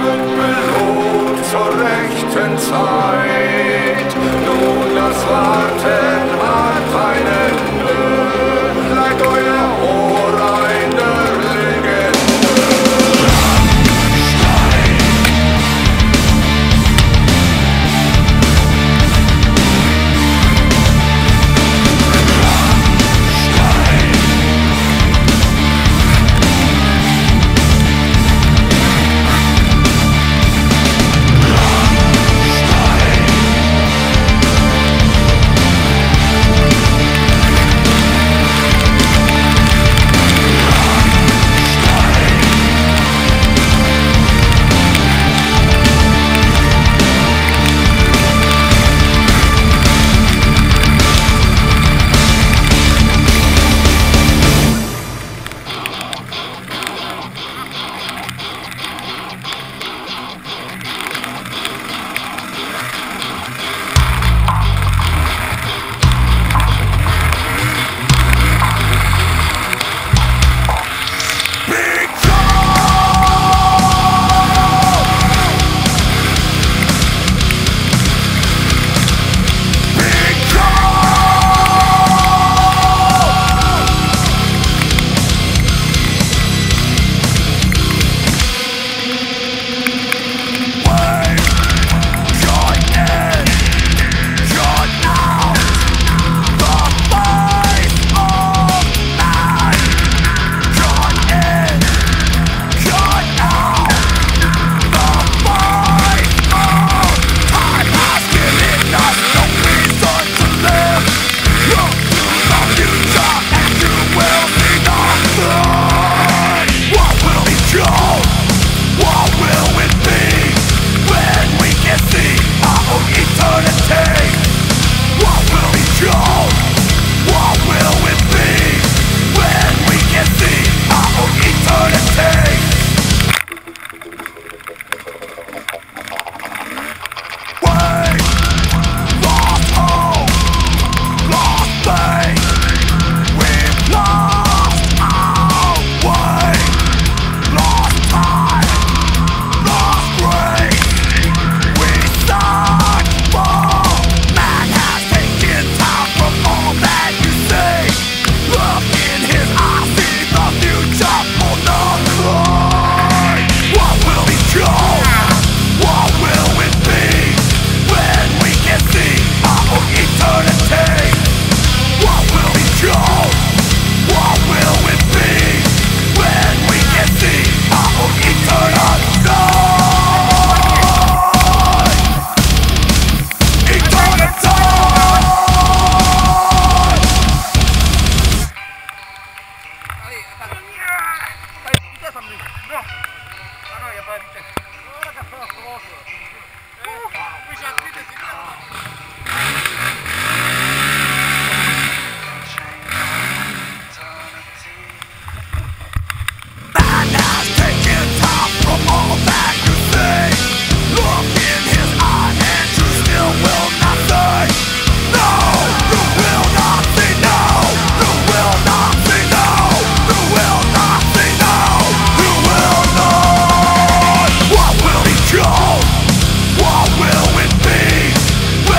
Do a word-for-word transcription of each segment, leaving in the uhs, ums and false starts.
wird belohnt zur rechten Zeit. Nun das Warten hat ein Ende, leiht euer Ohr einer Legende. What will it be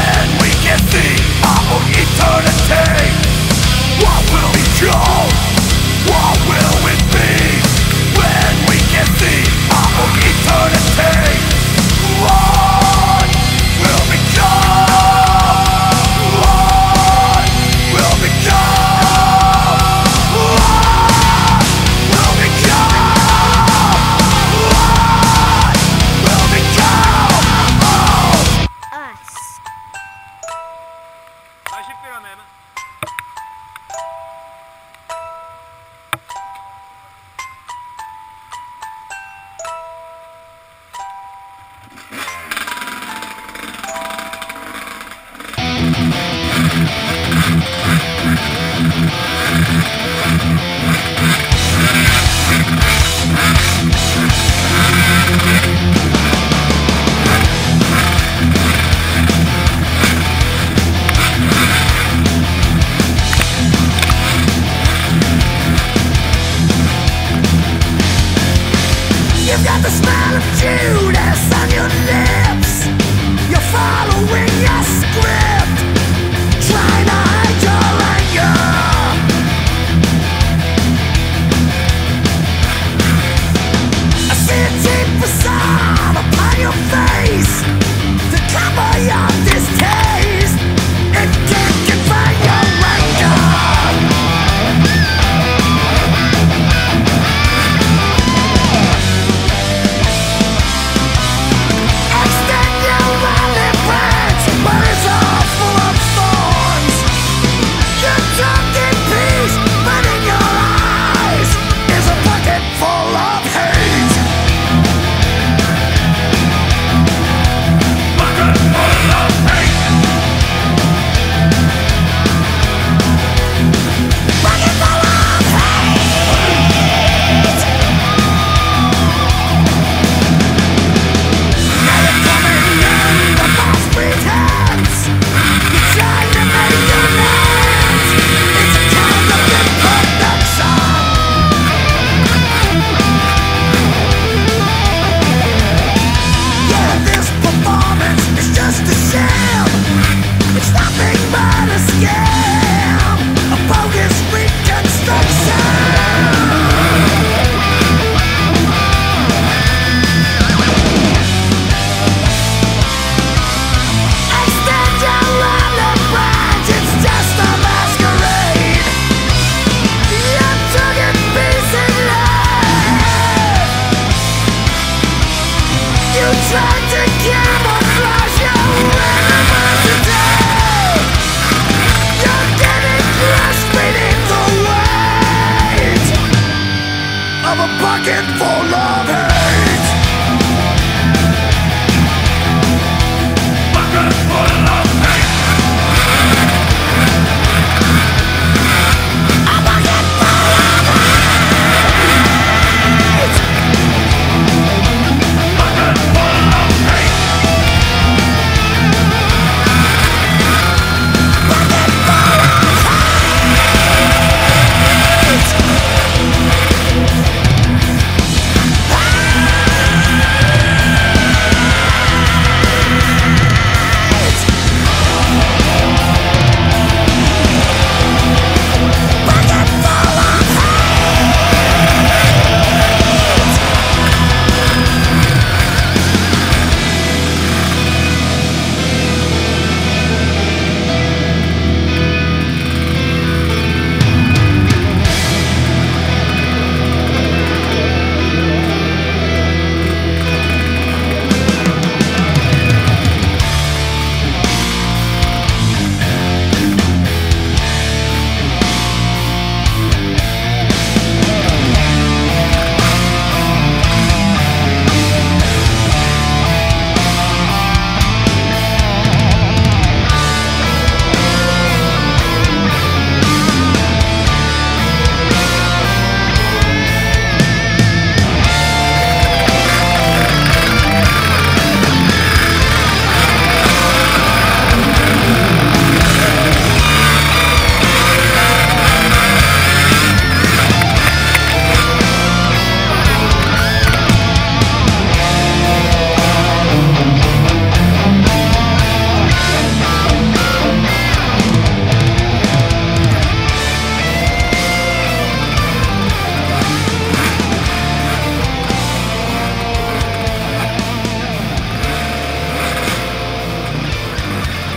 got the smell of Judas on your lips. You're following your script, trying to hide your anger. I see a cheap facade upon your face to cover your distaste. It can't convey your anger. Extend your olive branch, but it's all full of thorns. You're drunk in peace, but in your eyes is a bucket full of hate. Bucket full of hate. Bucket full of hate. Now you're coming in the false pretense. You're trying to make amends. It's a kind of imperfection. Yeah, this performance is just a sham. It's nothing but a scam, a bogus reconstruction. Extend your olive branch, it's just a masquerade. You took it peace and love. You tried to camouflage your animosity. You're getting crushed beneath the weight of a bucket full of hate. Bucket full of hate. A bucket full of hate. Bucket full of hate. Bucket full of Bucket full of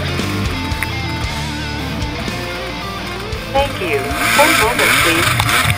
Thank you. One moment, please.